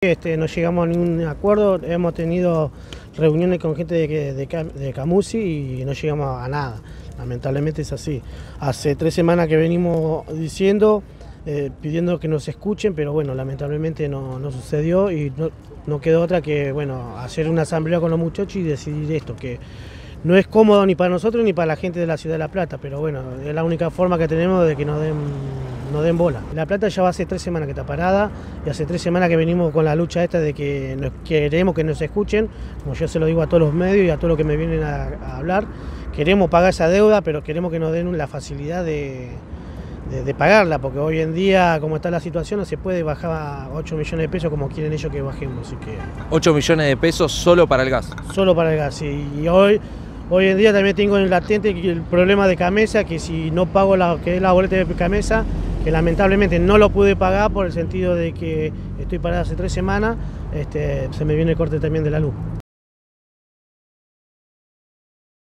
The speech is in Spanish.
No llegamos a ningún acuerdo, hemos tenido reuniones con gente de Camusi y no llegamos a nada. Lamentablemente es así. Hace 3 semanas que venimos diciendo, pidiendo que nos escuchen, pero bueno, lamentablemente no sucedió y no quedó otra que bueno, hacer una asamblea con los muchachos y decidir esto, que no es cómodo ni para nosotros ni para la gente de la ciudad de La Plata, pero bueno, es la única forma que tenemos de que nos den bola. La Plata ya va hace 3 semanas que está parada y hace 3 semanas que venimos con la lucha esta de que queremos que nos escuchen, como yo se lo digo a todos los medios y a todos los que me vienen a hablar. Queremos pagar esa deuda, pero queremos que nos den la facilidad de pagarla, porque hoy en día, como está la situación, no se puede bajar a 8 millones de pesos como quieren ellos que bajemos. Así que 8 millones de pesos solo para el gas. Solo para el gas, sí. Y hoy en día también tengo en latente el problema de Camesa, que si no pago que es la boleta de Camesa, que lamentablemente no lo pude pagar por el sentido de que estoy parado hace 3 semanas, se me viene el corte también de la luz.